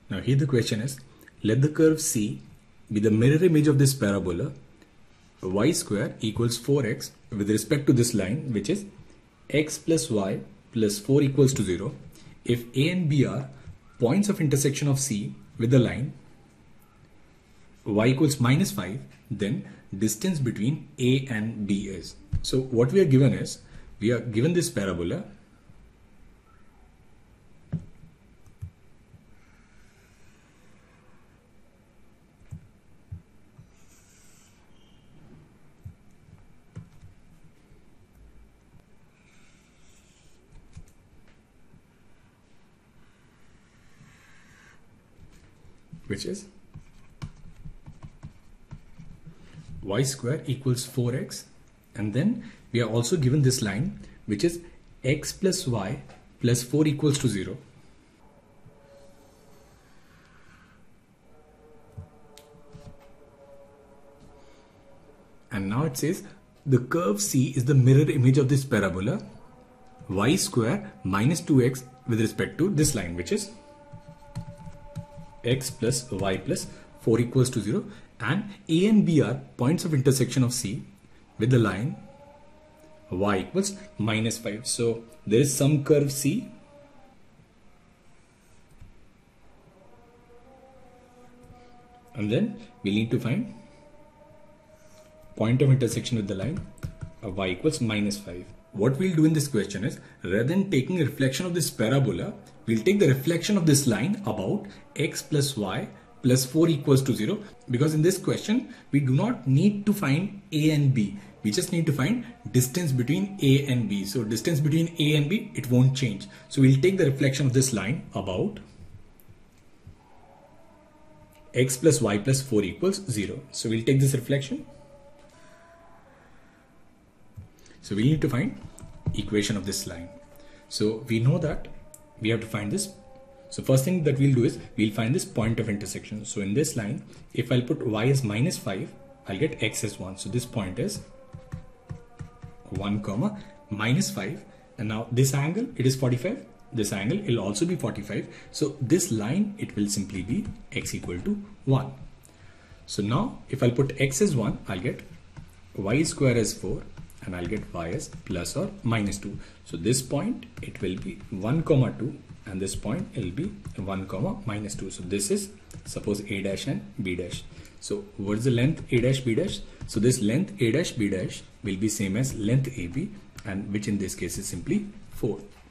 Now here the question is, let the curve C be the mirror image of this parabola y square equals 4x with respect to this line, which is x plus y plus 4 equals to 0 if A and B are points of intersection of C with the line y equals minus 5, then distance between A and B is. So what we are given is, we are given this parabola which is y square equals 4x, and then we are also given this line which is x plus y plus 4 equals to 0. And now it says the curve C is the mirror image of this parabola y square minus 2x with respect to this line, which is x plus y plus 4 equals to 0, and A and B are points of intersection of C with the line y equals minus 5. So there is some curve C, and then we need to find point of intersection with the line y equals minus 5. What we'll do in this question is, rather than taking a reflection of this parabola, we'll take the reflection of this line about x plus y plus 4 equals to 0, because in this question we do not need to find A and B, we just need to find distance between A and B. So distance between A and B, it won't change. So we'll take the reflection of this line about x plus y plus 4 equals 0. So we'll take this reflection. So we need to find equation of this line. So we know that we have to find this. So first thing that we'll do is we'll find this point of intersection. So in this line, if I'll put y as minus 5, I'll get x as 1. So this point is 1 comma minus 5. And now this angle, it is 45. This angle will also be 45. So this line, it will simply be x equal to 1. So now if I'll put x as 1, I'll get y square as 4. And I'll get y as plus or minus 2. So this point, it will be 1 comma 2, and this point will be 1 comma minus 2. So this is, suppose A dash and B dash. So what is the length A dash B dash? So this length A dash B dash will be same as length AB, and which in this case is simply 4.